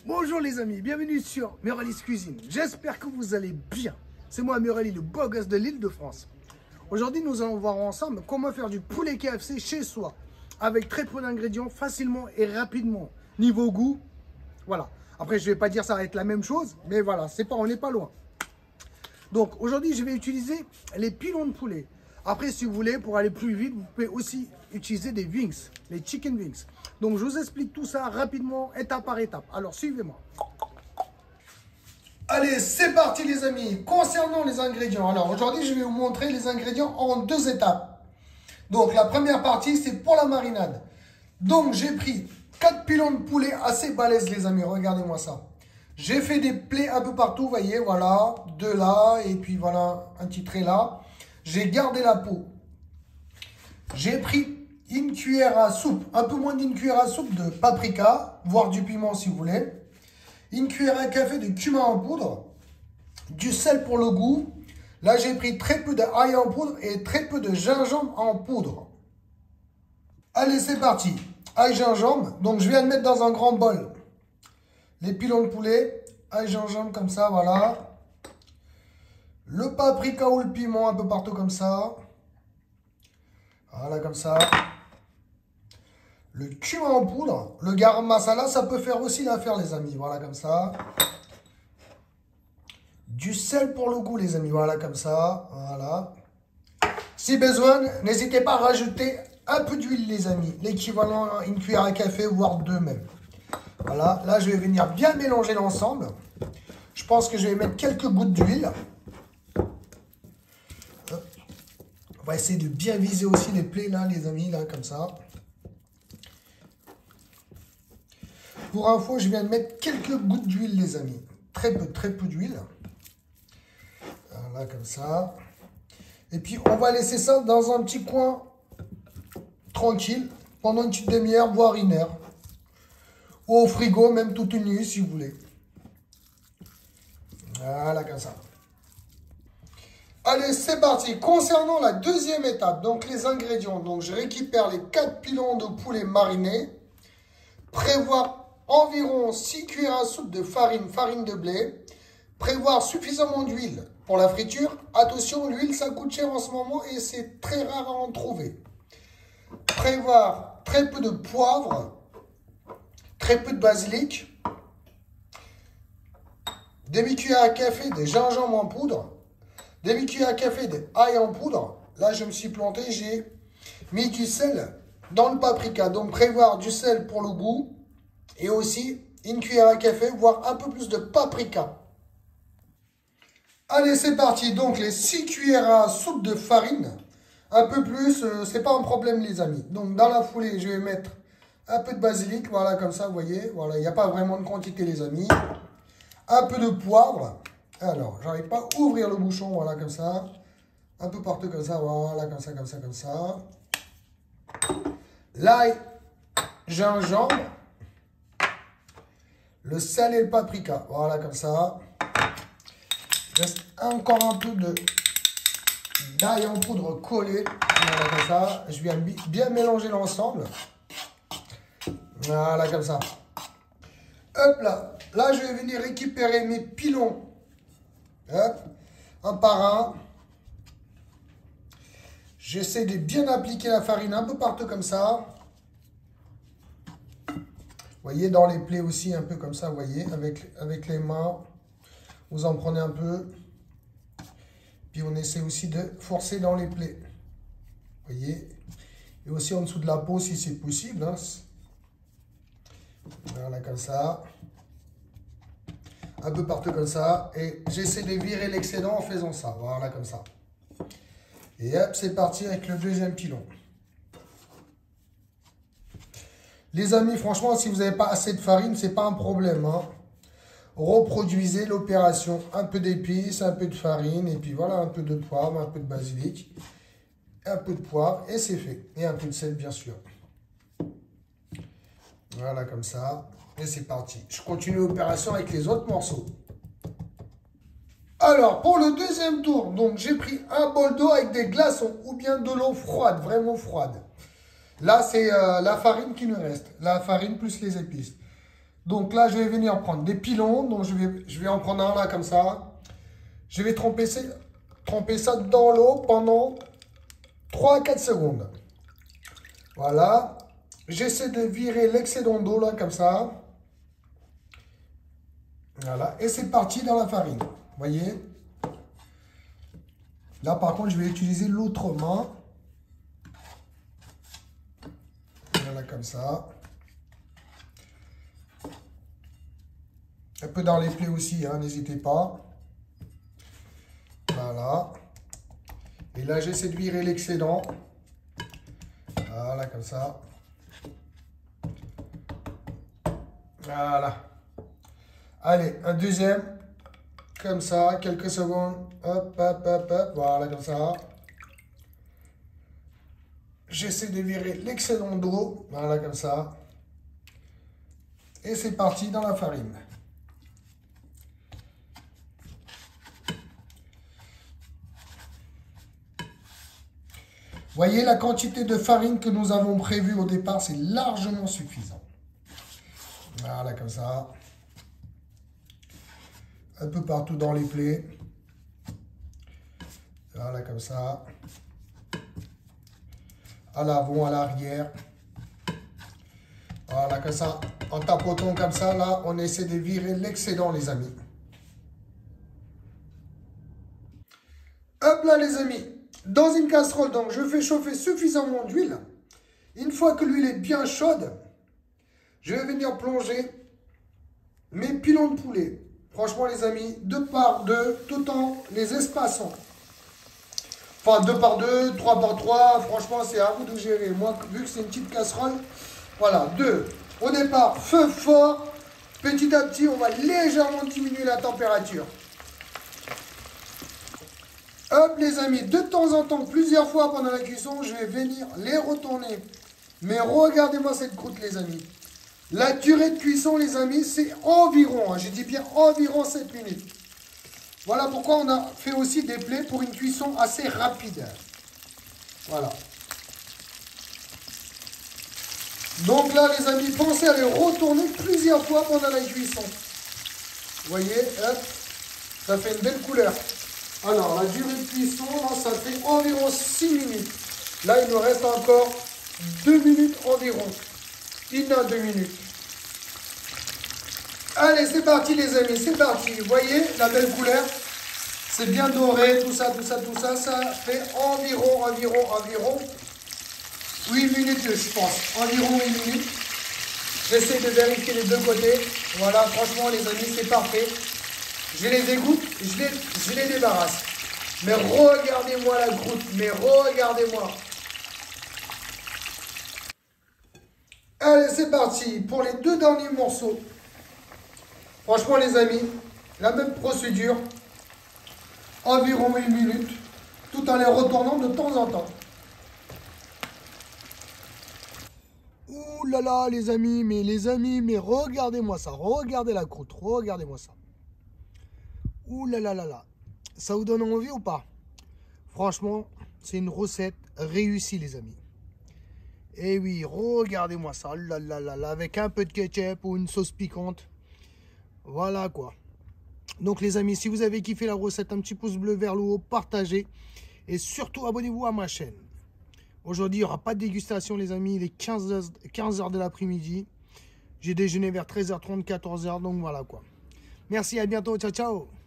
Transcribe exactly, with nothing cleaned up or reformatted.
Bonjour les amis, bienvenue sur Muralis Cuisine. J'espère que vous allez bien. C'est moi Muralis, le beau gosse de l'Île-de-France. Aujourd'hui, nous allons voir ensemble comment faire du poulet K F C chez soi, avec très peu d'ingrédients, facilement et rapidement. Niveau goût, voilà. Après, je ne vais pas dire ça va être la même chose, mais voilà, c'est pas, on n'est pas loin. Donc aujourd'hui, je vais utiliser les pilons de poulet. Après, si vous voulez, pour aller plus vite, vous pouvez aussi utiliser des wings, les chicken wings. Donc, je vous explique tout ça rapidement, étape par étape. Alors, suivez-moi. Allez, c'est parti les amis. Concernant les ingrédients, alors aujourd'hui, je vais vous montrer les ingrédients en deux étapes. Donc, la première partie, c'est pour la marinade. Donc, j'ai pris quatre pilons de poulet assez balèzes les amis. Regardez-moi ça. J'ai fait des plaies un peu partout, vous voyez, voilà. Deux là, et puis voilà, un petit trait là. J'ai gardé la peau. J'ai pris une cuillère à soupe, un peu moins d'une cuillère à soupe de paprika, voire du piment si vous voulez. Une cuillère à café de cumin en poudre. Du sel pour le goût. Là, j'ai pris très peu d'ail en poudre et très peu de gingembre en poudre. Allez, c'est parti. Ail, gingembre. Donc, je viens de mettre dans un grand bol les pilons de poulet. Ail, gingembre comme ça, voilà. Le paprika ou le piment un peu partout comme ça. Voilà, comme ça. Le cumin en poudre. Le garam masala, ça peut faire aussi l'affaire, les amis. Voilà, comme ça. Du sel pour le goût, les amis. Voilà, comme ça. Voilà. Si besoin, n'hésitez pas à rajouter un peu d'huile, les amis. L'équivalent d'une cuillère à café, voire deux même. Voilà. Là, je vais venir bien mélanger l'ensemble. Je pense que je vais mettre quelques gouttes d'huile. On va essayer de bien viser aussi les plaies là, les amis, là, comme ça. Pour info, je viens de mettre quelques gouttes d'huile, les amis. Très peu, très peu d'huile. Voilà, comme ça. Et puis, on va laisser ça dans un petit coin tranquille pendant une petite demi-heure, voire une heure. Ou au frigo, même toute une nuit, si vous voulez. Voilà, comme ça. Allez, c'est parti. Concernant la deuxième étape, donc les ingrédients. Donc, je récupère les quatre pilons de poulet marinés. Prévoir environ six cuillères à soupe de farine, farine de blé. Prévoir suffisamment d'huile pour la friture. Attention, l'huile, ça coûte cher en ce moment et c'est très rare à en trouver. Prévoir très peu de poivre. Très peu de basilic. Demi-cuillère à café de gingembre en poudre. Demi-cuillère à café d'ail en poudre. Là, je me suis planté, j'ai mis du sel dans le paprika. Donc, prévoir du sel pour le goût. Et aussi une cuillère à café, voire un peu plus de paprika. Allez, c'est parti. Donc, les six cuillères à soupe de farine. Un peu plus, euh, c'est pas un problème, les amis. Donc, dans la foulée, je vais mettre un peu de basilic. Voilà, comme ça, vous voyez. Voilà, il n'y a pas vraiment de quantité, les amis. Un peu de poivre. Alors, j'arrive pas à ouvrir le bouchon, voilà, comme ça. Un peu partout, comme ça, voilà, comme ça, comme ça, comme ça. L'ail, gingembre. Le sel et le paprika, voilà, comme ça. Il reste encore un peu de d'ail en poudre collé, voilà, comme ça. Je viens bien mélanger l'ensemble. Voilà, comme ça. Hop là, là, je vais venir récupérer mes pilons. Hop, un par un. J'essaie de bien appliquer la farine un peu partout comme ça. Vous voyez, dans les plaies aussi, un peu comme ça, vous voyez, avec, avec les mains. Vous en prenez un peu. Puis on essaie aussi de forcer dans les plaies. Vous voyez. Et aussi en dessous de la peau si c'est possible. Hein. Voilà, comme ça. Un peu partout comme ça. Et j'essaie de virer l'excédent en faisant ça. Voilà, comme ça. Et hop, c'est parti avec le deuxième pilon. Les amis, franchement, si vous n'avez pas assez de farine, ce n'est pas un problème. Hein. Reproduisez l'opération. Un peu d'épices, un peu de farine. Et puis voilà, un peu de poivre, un peu de basilic. Un peu de poivre. Et c'est fait. Et un peu de sel, bien sûr. Voilà, comme ça. Et c'est parti. Je continue l'opération avec les autres morceaux. Alors, pour le deuxième tour, donc j'ai pris un bol d'eau avec des glaçons ou bien de l'eau froide, vraiment froide. Là, c'est euh, la farine qui nous reste. La farine plus les épices. Donc là, je vais venir prendre des pilons. Donc je vais, je vais en prendre un là comme ça. Je vais tremper, tremper ça dans l'eau pendant trois à quatre secondes. Voilà. J'essaie de virer l'excédent d'eau là comme ça. Voilà. Et c'est parti dans la farine. Vous voyez? Là par contre, je vais utiliser l'autre main. Voilà comme ça. Un peu dans les plaies aussi, hein, n'hésitez pas. Voilà. Et là, j'essaie de virer l'excédent. Voilà, comme ça. Voilà. Allez, un deuxième. Comme ça, quelques secondes. Hop, hop, hop, hop. Voilà, comme ça. J'essaie de virer l'excédent d'eau. Voilà, comme ça. Et c'est parti dans la farine. Voyez la quantité de farine que nous avons prévue au départ, c'est largement suffisant. Voilà, comme ça. Un peu partout dans les plaies. Voilà, comme ça. À l'avant, à l'arrière. Voilà, comme ça. En tapotant comme ça, là, on essaie de virer l'excédent, les amis. Hop là, les amis. Dans une casserole, donc, je fais chauffer suffisamment d'huile. Une fois que l'huile est bien chaude, je vais venir plonger mes pilons de poulet. Franchement, les amis, deux par deux, tout en les espaçant. Enfin, deux par deux, trois par trois, franchement, c'est à vous de gérer. Moi, vu que c'est une petite casserole, voilà, deux. Au départ, feu fort. Petit à petit, on va légèrement diminuer la température. Hop, les amis, de temps en temps, plusieurs fois pendant la cuisson, je vais venir les retourner. Mais regardez-moi cette croûte, les amis. La durée de cuisson, les amis, c'est environ, hein, je dis bien environ sept minutes. Voilà pourquoi on a fait aussi des plaies pour une cuisson assez rapide. Voilà. Donc là, les amis, pensez à les retourner plusieurs fois pendant la cuisson. Vous voyez, hop, ça fait une belle couleur. Alors, la durée de cuisson, ça fait environ six minutes. Là, il nous reste encore deux minutes environ. Une à deux minutes. Allez, c'est parti, les amis, c'est parti. Vous voyez la belle couleur? C'est bien doré, tout ça, tout ça, tout ça. Ça fait environ, environ, environ huit minutes, je pense. Environ huit minutes. J'essaie de vérifier les deux côtés. Voilà, franchement, les amis, c'est parfait. Je les égoutte, je les, je les débarrasse. Mais regardez-moi la croûte, mais regardez-moi. Allez, c'est parti pour les deux derniers morceaux. Franchement, les amis, la même procédure. Environ une minute, tout en les retournant de temps en temps. Ouh là là, les amis, mais les amis, mais regardez-moi ça. Regardez la croûte, regardez-moi ça. Ouh là là là là. Ça vous donne envie ou pas? Franchement, c'est une recette réussie, les amis. Et oui, regardez-moi ça. Là, là, là, là, avec un peu de ketchup ou une sauce piquante. Voilà quoi. Donc les amis, si vous avez kiffé la recette, un petit pouce bleu vers le haut, partagez. Et surtout, abonnez-vous à ma chaîne. Aujourd'hui, il n'y aura pas de dégustation, les amis. Il est quinze heures de l'après-midi. J'ai déjeuné vers treize heures trente, quatorze heures. Donc voilà quoi. Merci, à bientôt. Ciao, ciao.